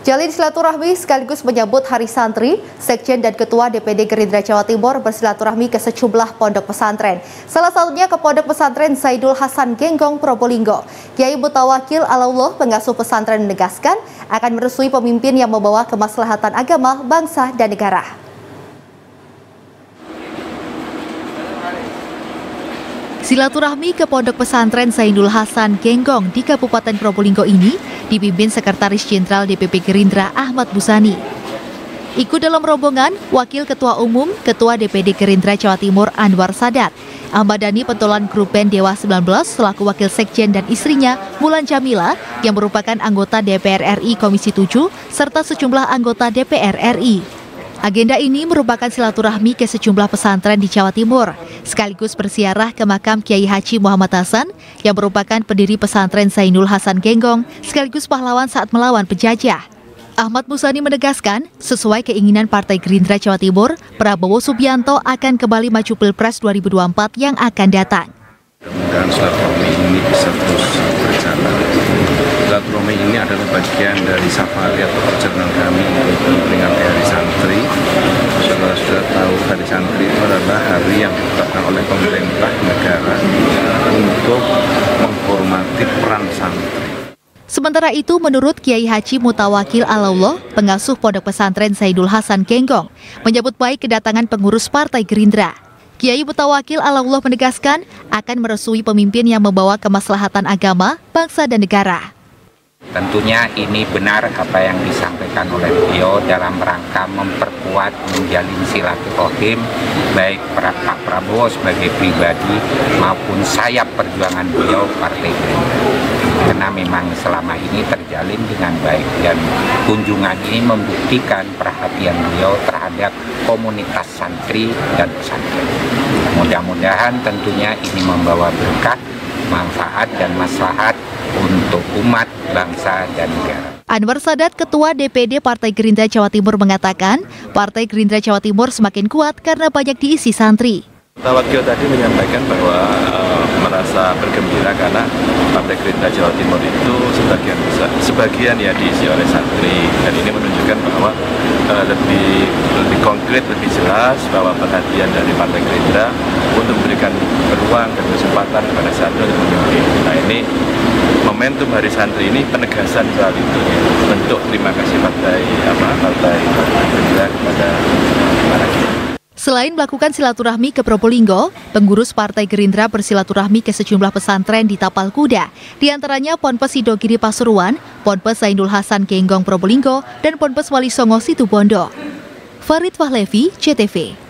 Jalin silaturahmi sekaligus menyambut Hari Santri, Sekjen dan Ketua DPD Gerindra Jawa Timur bersilaturahmi ke sejumlah pondok pesantren. Salah satunya ke Pondok Pesantren Zaidul Hasan Genggong, Probolinggo. Kiai Mutawakil Alallah, pengasuh pesantren, menegaskan akan merestui pemimpin yang membawa kemaslahatan agama, bangsa, dan negara. Silaturahmi ke Pondok Pesantren Zaidul Hasan Genggong di Kabupaten Probolinggo ini dipimpin Sekretaris Jenderal DPP Gerindra Ahmad Busani. Ikut dalam rombongan Wakil Ketua Umum Ketua DPD Gerindra Jawa Timur Anwar Sadat, Ahmad Dhani Pentolan Grup Band Dewa 19 selaku Wakil Sekjen dan istrinya Mulan Jamila yang merupakan anggota DPR RI Komisi 7 serta sejumlah anggota DPR RI. Agenda ini merupakan silaturahmi ke sejumlah pesantren di Jawa Timur, sekaligus berziarah ke makam Kiai Haji Muhammad Hasan yang merupakan pendiri pesantren Zaidul Hasan Genggong, sekaligus pahlawan saat melawan penjajah. Ahmad Busani menegaskan, sesuai keinginan Partai Gerindra Jawa Timur, Prabowo Subianto akan kembali maju Pilpres 2024 yang akan datang. Mudah-mudahan silaturahmi ini bisa terus berjalan. Silaturahmi ini adalah bagian dari safari atau perjalanan kami untuk memperingati Hari Santri. Saudara-saudara tahu Hari Santri itu adalah hari yang ditetapkan oleh pemerintah negara untuk menghormati peran santri. Sementara itu, menurut Kiai Haji Mutawakil Alallah, pengasuh Pondok Pesantren Zaidul Hasan Genggong, menyambut baik kedatangan pengurus Partai Gerindra. Kiai Mutawakil Alallah menegaskan akan merestui pemimpin yang membawa kemaslahatan agama, bangsa, dan negara. Tentunya ini benar apa yang disampaikan oleh beliau dalam rangka memperkuat, menjalin silaturahim baik Pak Prabowo sebagai pribadi maupun sayap perjuangan beliau Partai Gerindra. Karena memang selama ini terjalin dengan baik dan kunjungan ini membuktikan perhatian beliau terhadap komunitas santri dan pesantren. Mudah-mudahan tentunya ini membawa berkah, manfaat dan maslahat untuk umat, bangsa, dan negara. Anwar Sadat, Ketua DPD Partai Gerindra Jawa Timur, mengatakan Partai Gerindra Jawa Timur semakin kuat karena banyak diisi santri. Wakil tadi menyampaikan bahwa merasa bergembira karena Partai Gerindra Jawa Timur itu sebagian ya diisi oleh santri, dan ini menunjukkan bahwa lebih konkret, lebih jelas bahwa perhatian dari Partai Gerindra untuk memberikan peluang dan kesempatan kepada santri untuk memimpin. Nah, ini momentum Hari Santri ini penegasan soal itu, bentuk terima kasih Partai Gerindra kepada para kita. Selain melakukan silaturahmi ke Probolinggo, pengurus Partai Gerindra bersilaturahmi ke sejumlah pesantren di Tapal Kuda, diantaranya Ponpes Sidogiri Pasuruan, Ponpes Zaidul Hasan Genggong Probolinggo, dan Ponpes Wali Songo Situbondo. Farid Fahlevi, CTV.